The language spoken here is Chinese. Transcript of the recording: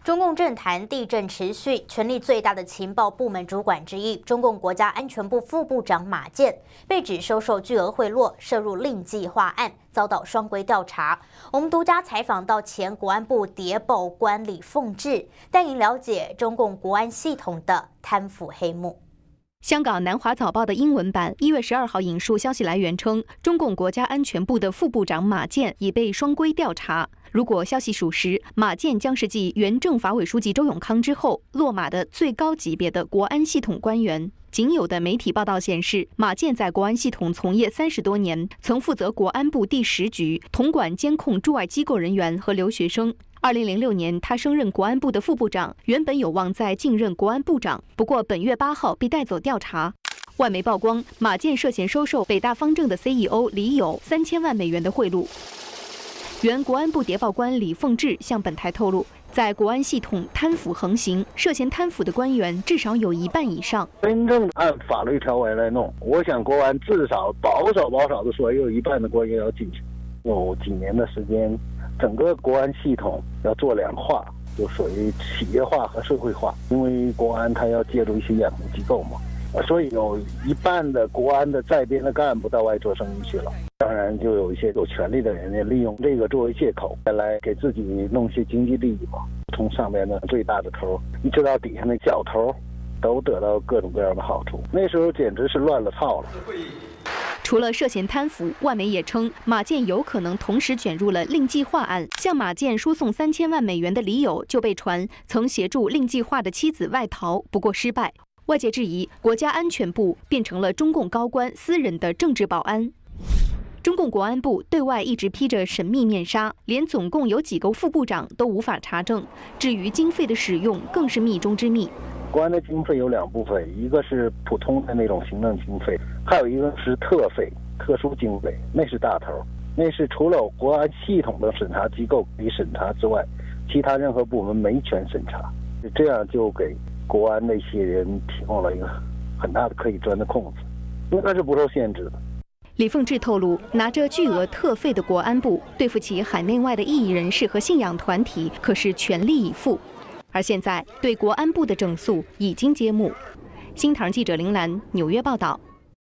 中共政坛地震持续，权力最大的情报部门主管之一，中共国家安全部副部长马建被指收受巨额贿赂，涉入令计划案，遭到双规调查。我们独家采访到前国安部谍报官李凤智，带您了解中共国安系统的贪腐黑幕。 香港南华早报的英文版1月12号引述消息来源称，中共国家安全部的副部长马建已被双规调查。如果消息属实，马建将是继原政法委书记周永康之后落马的最高级别的国安系统官员。仅有的媒体报道显示，马建在国安系统从业30多年，曾负责国安部第10局，统管监控驻外机构人员和留学生。 2006年，他升任国安部的副部长，原本有望再晋任国安部长，不过本月8号被带走调查。外媒曝光，马建涉嫌收受北大方正的 CEO 李友3000万美元的贿赂。原国安部谍报官李凤智向本台透露，在国安系统贪腐横行，涉嫌贪腐的官员至少有1半以上。 真正按法律条文来弄，我想国安至少保守的说，有1半的官员要进去。有几年的时间。 整个国安系统要做2化，就属于企业化和社会化。因为国安它要借助一些养护机构嘛，所以有1半的国安的在编的干部到外做生意去了。当然，就有一些有权利的人呢，利用这个作为借口，来给自己弄些经济利益嘛。从上面的最大的头，一直到底下那小头，都得到各种各样的好处。那时候简直是乱了套了。 除了涉嫌贪腐，外媒也称马建有可能同时卷入了令计划案。向马建输送3000万美元的李友就被传曾协助令计划的妻子外逃，不过失败。外界质疑国家安全部变成了中共高官私人的政治保安。中共国安部对外一直披着神秘面纱，连总共有几个副部长都无法查证。至于经费的使用，更是密中之密。 国安的经费有2部分，一个是普通的那种行政经费，还有一个是特费、特殊经费，那是大头。那是除了国安系统的审查机构可以审查之外，其他任何部门没权审查。这样就给国安那些人提供了一个很大的可以钻的空子，应该是不受限制的。 李凤智透露，拿着巨额特费的国安部对付起海内外的异议人士和信仰团体，可是全力以赴。 而现在，对国安部的整肃已经揭幕。新唐记者林兰纽约报道。